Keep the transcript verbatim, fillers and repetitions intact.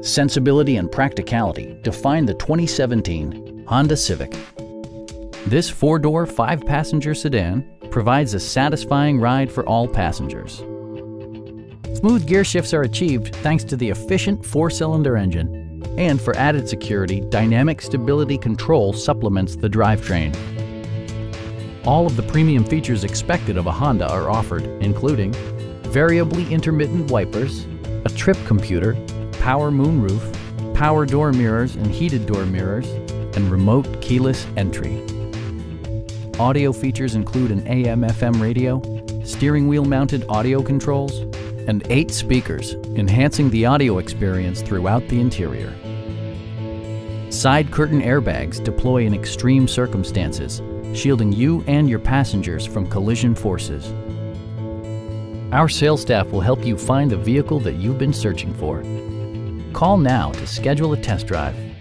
Sensibility and practicality define the twenty seventeen Honda Civic. This four-door, five-passenger sedan provides a satisfying ride for all passengers. Smooth gear shifts are achieved thanks to the efficient four-cylinder engine. And for added security, dynamic stability control supplements the drivetrain. All of the premium features expected of a Honda are offered, including variably intermittent wipers, a trip computer, power moonroof, power door mirrors and heated door mirrors, and remote keyless entry. Audio features include an A M F M radio, steering wheel mounted audio controls, and eight speakers, enhancing the audio experience throughout the interior. Side curtain airbags deploy in extreme circumstances, shielding you and your passengers from collision forces. Our sales staff will help you find the vehicle that you've been searching for. Call now to schedule a test drive.